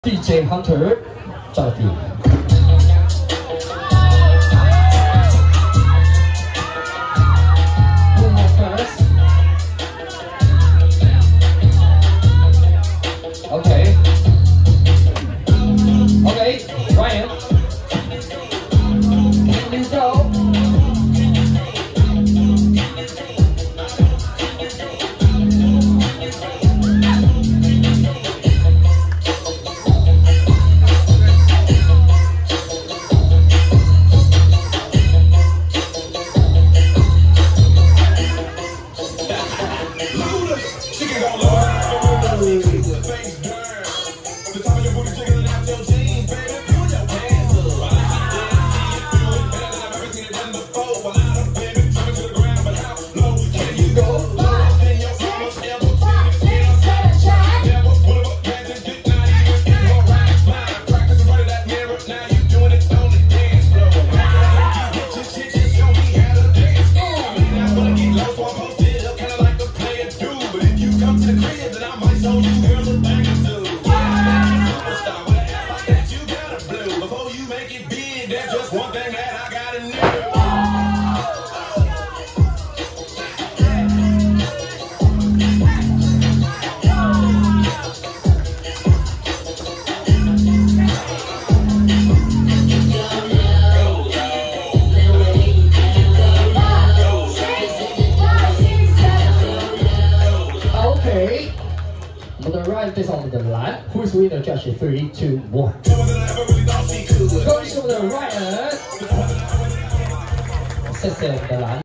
DJ Hunter 赵迪。Okay. Okay, Ryan. Here you go. On the right is on the left. Who's winner? Judge 3, 2, 1. Goes to the right. 谢谢我们的蓝。